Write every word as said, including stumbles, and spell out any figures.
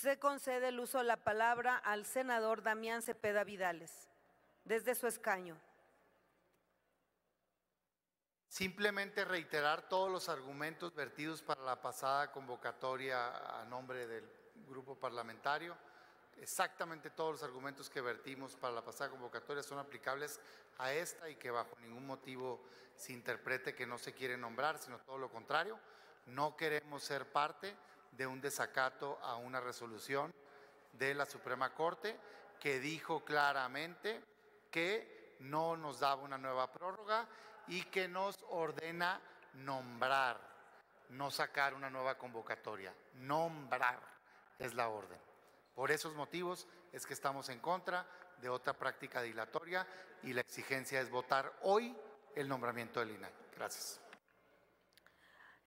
Se concede el uso de la palabra al senador Damián Cepeda Vidales, desde su escaño. Simplemente reiterar todos los argumentos vertidos para la pasada convocatoria a nombre del grupo parlamentario. Exactamente todos los argumentos que vertimos para la pasada convocatoria son aplicables a esta y que bajo ningún motivo se interprete que no se quiere nombrar, sino todo lo contrario. No queremos ser parte de un desacato a una resolución de la Suprema Corte que dijo claramente que no nos daba una nueva prórroga y que nos ordena nombrar, no sacar una nueva convocatoria. Nombrar es la orden. Por esos motivos es que estamos en contra de otra práctica dilatoria y la exigencia es votar hoy el nombramiento del I N A I. Gracias.